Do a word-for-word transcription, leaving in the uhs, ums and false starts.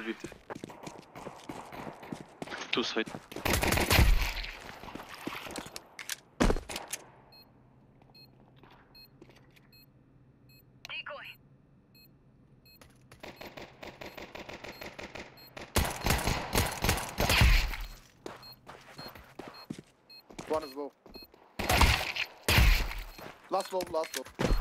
B. Two side. One is low. Last low, last low.